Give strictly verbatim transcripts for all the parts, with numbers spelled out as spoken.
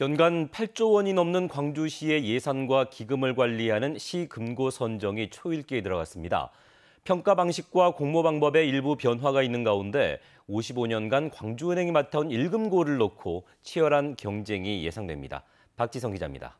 연간 팔조 원이 넘는 광주시의 예산과 기금을 관리하는 시금고 선정이 초읽기에 들어갔습니다. 평가 방식과 공모 방법에 일부 변화가 있는 가운데 오십오 년간 광주은행이 맡아온 일금고를 놓고 치열한 경쟁이 예상됩니다. 박지성 기자입니다.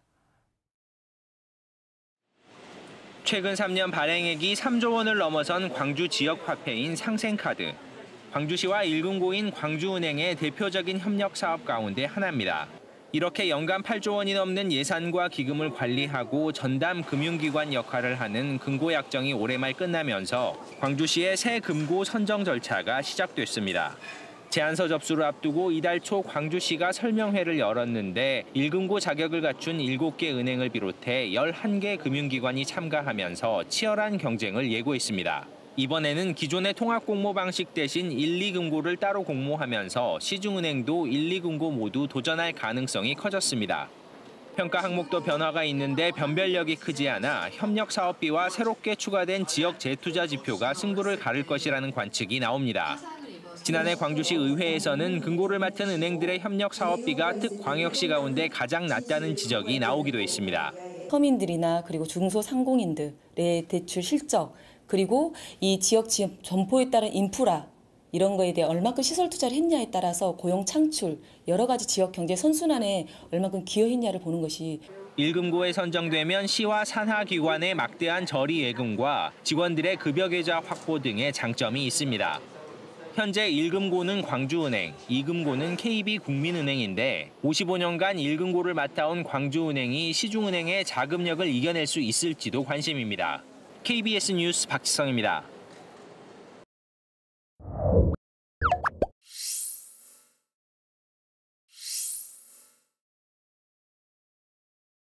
최근 삼 년 발행액이 삼조 원을 넘어선 광주 지역 화폐인 상생카드. 광주시와 일금고인 광주은행의 대표적인 협력 사업 가운데 하나입니다. 이렇게 연간 팔조 원이 넘는 예산과 기금을 관리하고 전담 금융기관 역할을 하는 금고약정이 올해 말 끝나면서 광주시의 새 금고 선정 절차가 시작됐습니다. 제안서 접수를 앞두고 이달 초 광주시가 설명회를 열었는데 일금고 자격을 갖춘 일곱 개 은행을 비롯해 열한 개 금융기관이 참가하면서 치열한 경쟁을 예고했습니다. 이번에는 기존의 통합공모 방식 대신 일, 이금고를 따로 공모하면서 시중은행도 일, 이금고 모두 도전할 가능성이 커졌습니다. 평가 항목도 변화가 있는데 변별력이 크지 않아 협력 사업비와 새롭게 추가된 지역 재투자 지표가 승부를 가를 것이라는 관측이 나옵니다. 지난해 광주시 의회에서는 금고를 맡은 은행들의 협력 사업비가 특광역시 가운데 가장 낮다는 지적이 나오기도 했습니다. 서민들이나 그리고 중소상공인들의 대출 실적, 그리고 이 지역 지역 점포에 따른 인프라 이런 거에 대해 얼마큼 시설 투자를 했냐에 따라서 고용 창출, 여러 가지 지역 경제 선순환에 얼마큼 기여했냐를 보는 것이. 일금고에 선정되면 시와 산하기관의 막대한 저리 예금과 직원들의 급여 계좌 확보 등의 장점이 있습니다. 현재 일금고는 광주은행, 이금고는 케이비국민은행인데 오십오 년간 일금고를 맡아온 광주은행이 시중은행의 자금력을 이겨낼 수 있을지도 관심입니다. 케이비에스 뉴스 박지성입니다.